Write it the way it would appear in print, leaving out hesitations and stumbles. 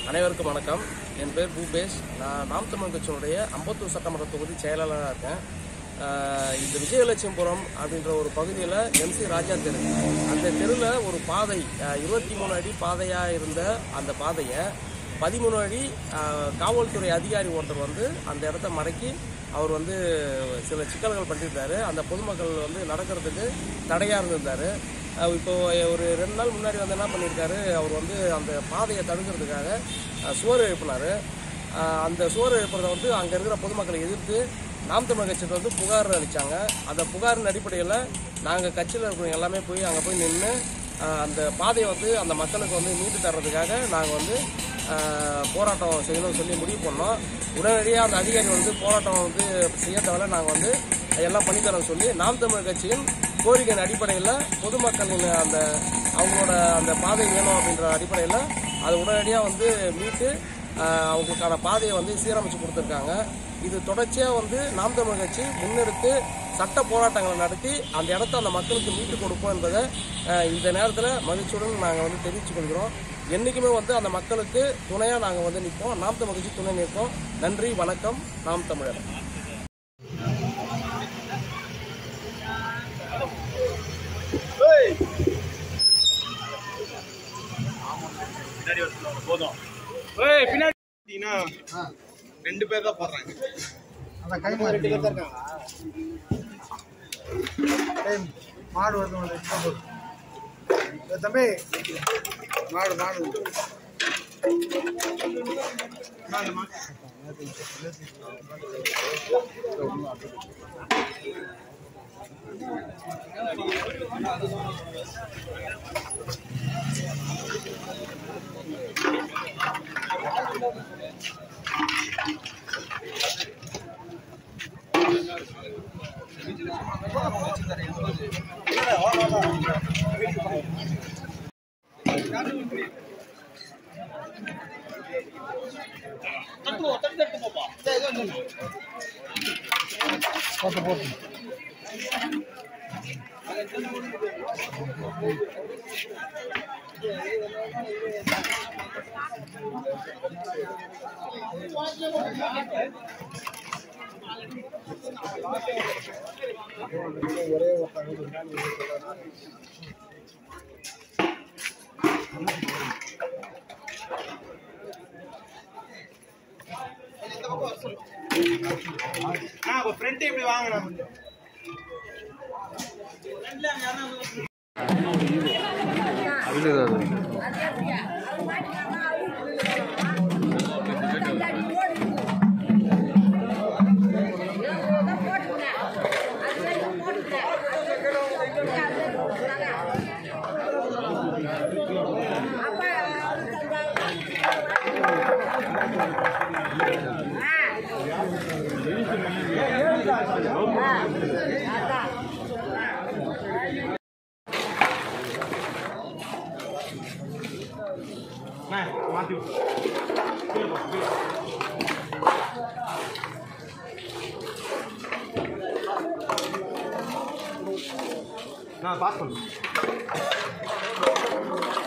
அனைவருக்கும் வணக்கம். என் பேர் பூபேஷ். நான் நாம் தமிழ் கட்சியினுடைய அம்பத்தூர் சட்டமன்ற தொகுதி செயலாளராக இருக்கேன். இந்த விஜயலட்சுமிபுரம் அப்படின்ற ஒரு பகுதியில் MC ராஜா தெரு, அந்த தெருவில் ஒரு பாதை 23 அடி பாதையாக இருந்த அந்த பாதையை 13 அடி காவல்துறை அதிகாரி ஒருத்தர் வந்து அந்த இடத்த மடக்கி அவர் வந்து சில சிக்கல்கள் பண்ணியிருந்தார். அந்த பொதுமக்கள் வந்து நடக்கிறதுக்கு தடையாக இருந்திருந்தார். இப்போ ஒரு 2 நாள் முன்னாடி வந்து என்ன பண்ணியிருக்காரு, அவர் வந்து அந்த பாதையை தடுக்கிறதுக்காக சுவர் எழுப்பினார். அந்த சுவர் எழுப்புறதை வந்து அங்கே இருக்கிற பொதுமக்களை எதிர்த்து நாம் தமிழ் கட்சியில் வந்து புகார் அளித்தாங்க. அந்த புகாரின் அடிப்படையில் நாங்கள் கட்சியில் இருக்கிறவங்க எல்லாமே போய் அங்கே போய் நின்று அந்த பாதையை வந்து அந்த மக்களுக்கு வந்து மீட்டு தர்றதுக்காக நாங்கள் வந்து போராட்டம் செய்யணும்னு சொல்லி முடிவு பண்ணோம். உடனடியாக அந்த அதிகாரி வந்து போராட்டம் வந்து செய்ய தேவையில்ல, நாங்கள் வந்து எல்லாம் பண்ணித்தரோம்னு சொல்லி நாம் தமிழ் கட்சியின் கோரிக்கையின் அடிப்படையில் பொதுமக்களின் அந்த அவங்களோட அந்த பாதை வேணும் அப்படின்ற அடிப்படையில் அதை உடனடியாக வந்து மீட்டு அவங்களுக்கான பாதையை வந்து சீரமைச்சு கொடுத்துருக்காங்க. இது தொடர்ச்சியாக வந்து நாம் தமிழ் கட்சி முன்னெடுத்து சட்ட போராட்டங்களை நடத்தி அந்த இடத்த அந்த மக்களுக்கு மீட்டு கொடுப்போம் என்பதை இந்த நேரத்தில் மகிழ்ச்சியுடன் நாங்கள் வந்து தெரிவித்துக் கொள்கிறோம். என்றைக்குமே வந்து அந்த மக்களுக்கு துணையாக நாங்கள் வந்து நிற்போம். நாம் தமிழ் கட்சி துணை நிற்போம். நன்றி, வணக்கம். நாம் தமிழர். பின்னாடி 2 பேர் தான் போடுறாங்க. அதான் கை மாடு 2 பேர் தான் இருக்காங்க. மாடு வருது தம்பி, மாடு போட்டு ஒரே ஃப்ரெண்ட் இப்படி வாங்கணும். மாத்தி நான் பாஸ் பண்ணு.